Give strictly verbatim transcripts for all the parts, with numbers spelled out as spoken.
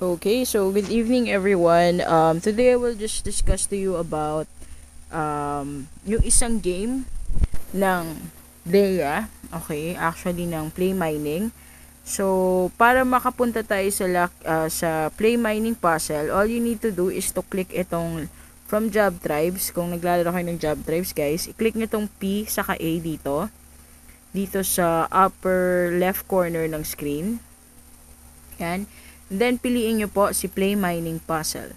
Okay, so good evening everyone. Um, today I will just discuss to you about um, yung isang game ng Dea, okay, actually ng PlayMining. So, para makapunta tayo sa, lak- uh, sa PlayMining Puzzle, all you need to do is to click itong from JobTribes. Kung naglalaro kayo ng JobTribes guys, i-click nyo itong P saka A dito. Dito sa upper left corner ng screen. Yan. Then, piliin nyo po si PlayMining Puzzle.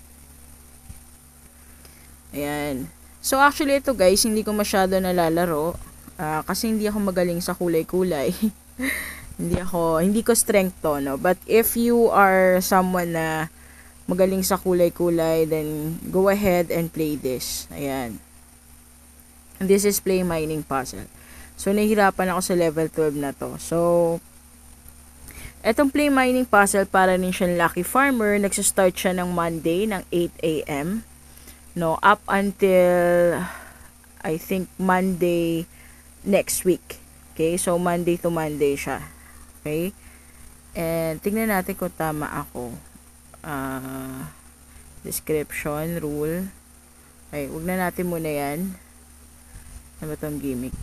Ayan. So, actually, ito guys, hindi ko masyado nalalaro. Uh, kasi hindi ako magaling sa kulay-kulay. hindi ako, hindi ko strength to, no? But, if you are someone na magaling sa kulay-kulay, then, go ahead and play this. Ayan. This is PlayMining Puzzle. So, nahihirapan ako sa level twelve na to. So, etong PlayMining Puzzle, para rin siyang Lucky Farmer. Nagsistart siya ng Monday ng eight a m No, up until I think Monday next week. Okay, so Monday to Monday siya. Okay? And tingnan natin kung tama ako. Uh, description, rule. Okay, wag na natin muna yan. Ano ba itong gimmick?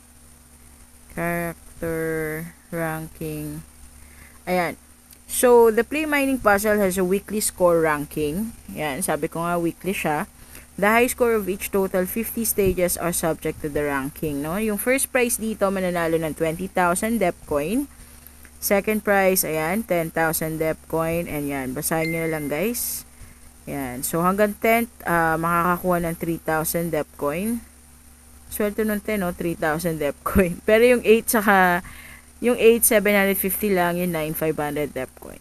Character, ranking. Ayan. So, the PlayMining Puzzle has a weekly score ranking. Ayan, sabi ko nga weekly siya. The high score of each total fifty stages are subject to the ranking, no? Yung first prize dito, mananalo ng twenty thousand Deapcoin. Second prize, ayan, ten thousand Deapcoin. And yan, basahin nyo na lang, guys. Ayan. So, hanggang tenth, uh, makakakuha ng three thousand Deapcoin. Sweldo ng ten, no? three thousand Deapcoin. Pero yung eight, saka yung eight, seven hundred fifty lang. Yung nine, five hundred Deapcoin.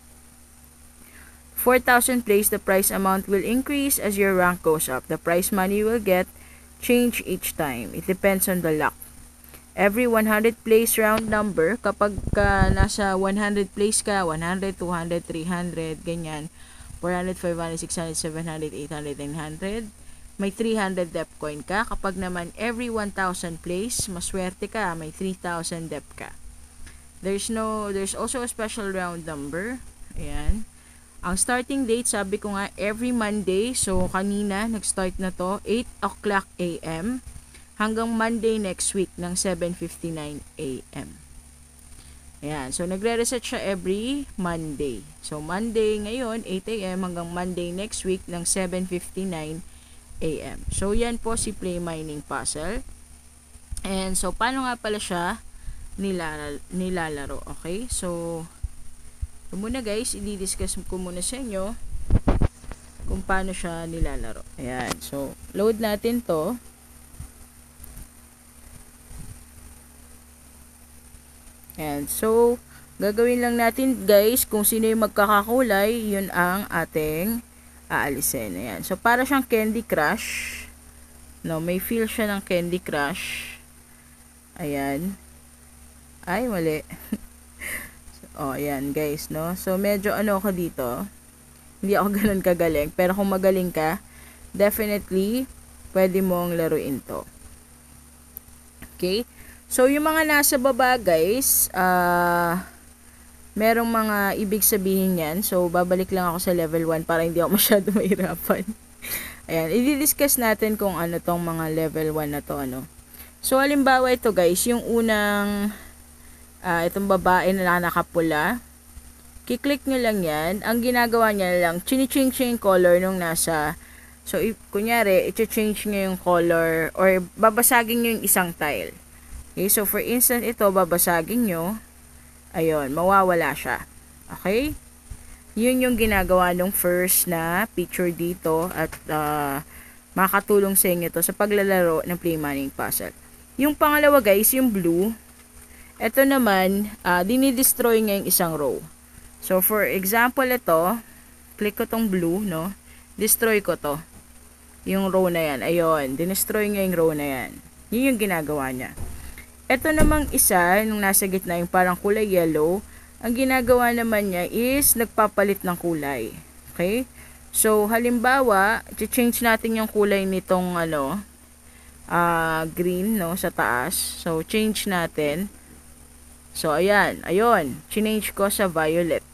four thousand plays, the prize amount will increase as your rank goes up. The prize money you will get change each time. It depends on the luck. Every one hundred plays round number, kapag ka nasa one hundred plays ka, one hundred, two hundred, three hundred, ganyan, four hundred, five hundred, six hundred, seven hundred, eight hundred, nine hundred, may three hundred Deapcoin ka. Kapag naman every one thousand plays, maswerte ka, may three thousand Deap ka. There's no, there's also a special round number. Ayan. Ang starting date, sabi ko nga, every Monday. So, kanina, nag-start na to, eight o'clock a m hanggang Monday next week ng seven fifty-nine a m Ayan. So, nagre-reset siya every Monday. So, Monday ngayon, eight a m hanggang Monday next week ng seven fifty-nine a m So, yan po si PlayMining Puzzle. And, so, paano nga pala siya nilala nilalaro? Okay? So, so muna guys, i-discuss ko muna sa inyo kung paano siya nilalaro. Ayan. So, load natin to. Ayan. So, gagawin lang natin guys, kung sino yung magkakakulay, yun ang ating aalisin. Ayan. So, para siyang Candy Crush. No, may feel siya ng Candy Crush. Ayan. Ay, mali. Oh, ayan guys, no? So, medyo ano ako dito. Hindi ako ganun kagaling. Pero kung magaling ka, definitely, pwede mong laruin to. Okay? So, yung mga nasa baba, guys, ah, uh, merong mga ibig sabihin yan. So, babalik lang ako sa level one para hindi ako masyado mahirapan. Ayan, i-discuss natin kung ano tong mga level one na to, ano. So, halimbawa ito, guys, yung unang Uh, itong babae na nakapula, kiklik nyo lang yan. Ang ginagawa niya lang, chini-change yung color nung nasa, so, if, kunyari, i-change nyo yung color, or babasagin nyo yung isang tile. Okay, so, for instance, ito, babasagin nyo, ayun, mawawala siya. Okay? Yun yung ginagawa nung first na picture dito, at uh, makakatulong sa inyo to sa paglalaro ng PlayMining Puzzle. Yung pangalawa, guys, yung blue, ito naman, uh, dinidestroy niya yung isang row. So, for example, ito, click ko tong blue, no? Destroy ko to. Yung row na yan. Ayun, dinestroy niya yung row na yan. Yun yung ginagawa niya. Ito namang isa, nung nasa gitna yung parang kulay yellow, ang ginagawa naman niya is nagpapalit ng kulay. Okay? So, halimbawa, i-change natin yung kulay nitong, ano, uh, green, no, sa taas. So, change natin. So, ayan. Ayun. Change ko sa violet.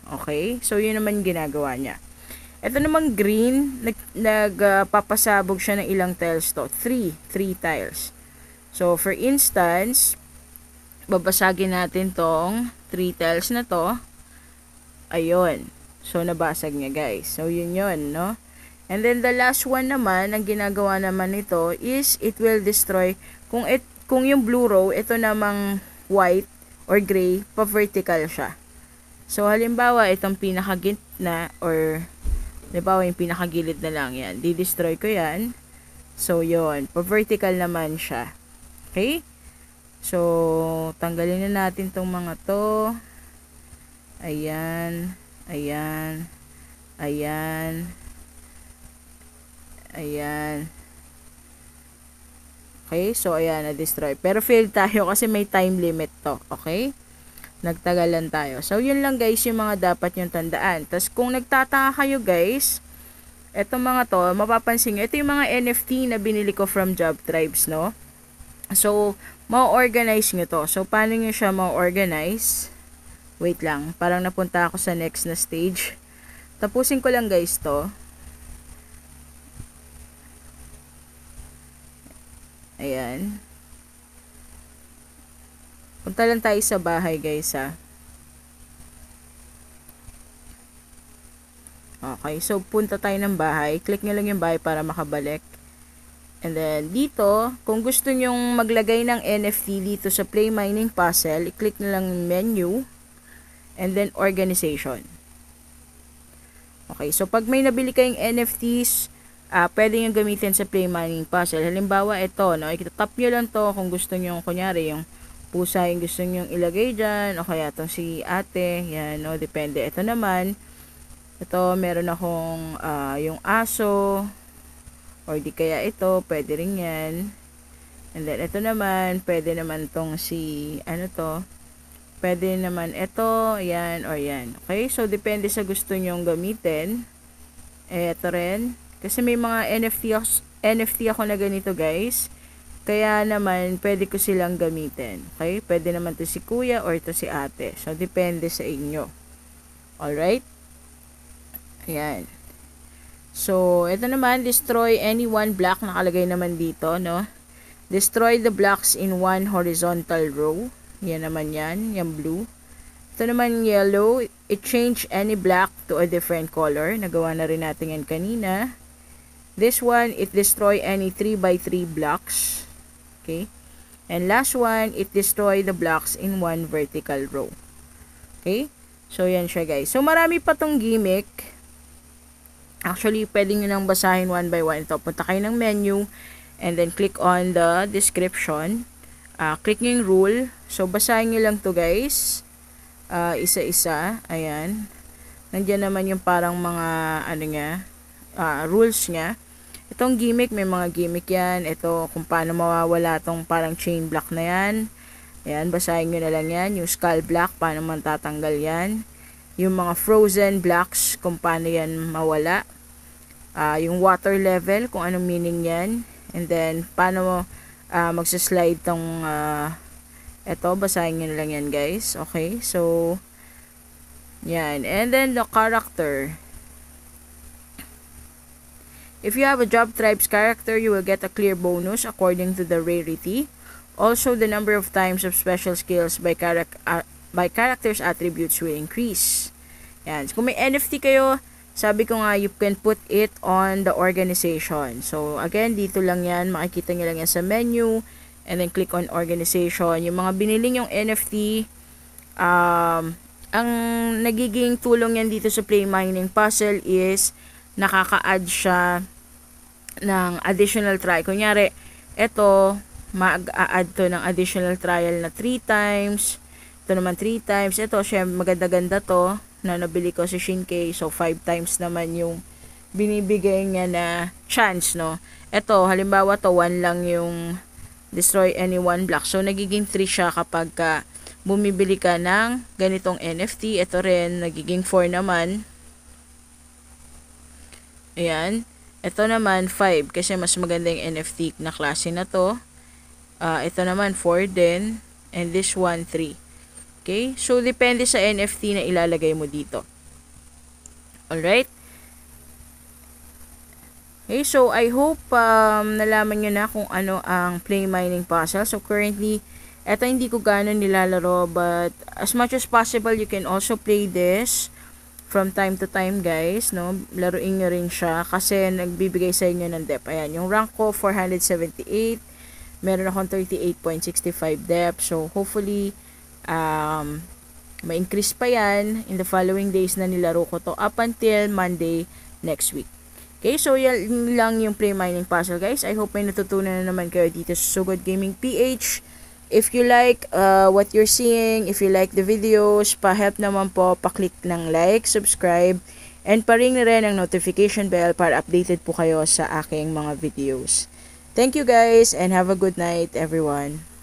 Okay? So, yun naman ginagawa niya. Ito namang green, nagpapasabog nag, uh, siya ng ilang tiles to. three. three tiles. So, for instance, babasagin natin tong three tiles na to. Ayun. So, nabasag niya, guys. So, yun yun, no? And then, the last one naman, ang ginagawa naman nito is, it will destroy, kung, it, kung yung blue row, ito namang white or gray, pa-vertical siya. So, halimbawa, itong pinakagitna, or halimbawa, yung pinakagilid na lang yan. Di-destroy ko yan. So, yun. Pa-vertical naman siya. Okay? So, tanggalin na natin tong mga to. Ayan. Ayan. Ayan. Ayan. Okay? So, ayan. Na-destroy. Pero, fail tayo kasi may time limit to. Okay? Nagtagalan tayo. So, yun lang guys yung mga dapat yung tandaan. Tapos, kung nagtataka kayo guys, etong mga to, mapapansin nyo, ito yung mga N F T na binili ko from JobTribes, no? So, ma-organize nyo to. So, paano nyo siya ma-organize? Wait lang. Parang napunta ako sa next na stage. Tapusin ko lang guys to. Ayan. Punta lang tayo sa bahay guys ha. Okay, so punta tayo ng bahay. Click nyo lang yung bahay para makabalik. And then dito, kung gusto nyong maglagay ng N F T dito sa PlayMining Puzzle, i-click nyo lang yung menu. And then organization. Okay, so pag may nabili kayong N F Ts, uh, pwede nyo gamitin sa PlayMining Puzzle. Halimbawa ito, no? I-tap nyo lang to kung gusto nyo, kunyari yung pusa yung gusto nyong ilagay dyan, o kaya itong si ate, yan, no, depende. Ito naman, ito, meron akong uh, yung aso, or di kaya ito, pwede rin yan. And then, ito naman, pwede naman tong si, ano to, pwede naman ito, yan, or yan. Okay, so, depende sa gusto nyong gamitin. Eh, ito rin, kasi may mga N F T, N F T ako na ganito, guys. Kaya naman, pwede ko silang gamitin. Okay? Pwede naman to si kuya or to si ate. So, depende sa inyo. Alright? Ayan. So, ito naman, destroy any one block. Nakalagay naman dito, no? Destroy the blocks in one horizontal row. Yan naman yan. Yan blue. Ito naman yellow. It change any block to a different color. Nagawa na rin natin yan kanina. This one, it destroy any three by three blocks. Okay? And last one, it destroy the blocks in one vertical row. Okay? So, yan siya guys. So, marami pa tong gimmick. Actually, pwede nyo nang basahin one by one. Ito, punta kayo ng menu and then click on the description. Uh, click nyo yung rule. So, basahin nyo lang to guys. Uh, isa-isa. Ayan. Nandiyan naman yung parang mga ano nga, uh, rules nya. Itong gimmick, may mga gimmick yan. Ito, kung paano mawawala tong parang chain block na yan. Ayan, basahin nyo na lang yan. Yung skull block, paano man tatanggal yan. Yung mga frozen blocks, kung paano yan mawala. Uh, yung water level, kung anong meaning yan. And then, paano uh, magsaslide tong, uh, ito, basahin nyo na lang yan guys. Okay, so, yan. And then, the character. If you have a JobTribes character, you will get a clear bonus according to the rarity. Also, the number of times of special skills by, charac uh, by characters attributes will increase. Yan. Kung may N F T kayo, sabi ko nga, you can put it on the organization. So, again, dito lang yan. Makikita nyo lang yan sa menu. And then, click on organization. Yung mga biniling yung N F T, um, ang nagiging tulong yan dito sa PlayMining Puzzle is nakaka-add siya ng additional trial. Kunyari, ito, mag-a-add to ng additional trial na three times. Ito naman three times. Ito, syempre, maganda-ganda to na nabili ko si Shinkei. So, five times naman yung binibigay niya na chance, no? Ito, halimbawa to, one lang yung destroy any one block. So, nagiging three siya kapag ka bumibili ka ng ganitong N F T. Ito rin, nagiging four naman. Ayan. Ito naman, five. Kasi mas maganda yung N F T na klase na to. Uh, ito naman, four din. And this one, three. Okay? So, depende sa N F T na ilalagay mo dito. Alright? Okay, so I hope um, nalaman nyo na kung ano ang PlayMining Puzzle. So currently, eto hindi ko gano'n nilalaro, but as much as possible, you can also play this from time to time, guys, no? Laruin nyo rin siya kasi nagbibigay sa inyo ng depth. Ayan, yung rank ko, four seventy-eight. Meron akong thirty-eight point six five depth. So hopefully, um, ma-increase pa yan in the following days na nilaro ko to up until Monday next week. Okay, so yan lang yung PlayMining Puzzle, guys. I hope may natutunan na naman kayo dito sa So Good Gaming P H. If you like uh, what you're seeing, if you like the videos, pa-help naman po, pa-click ng like, subscribe, and pa-ring na rin ang notification bell para updated po kayo sa aking mga videos. Thank you guys, and have a good night, everyone.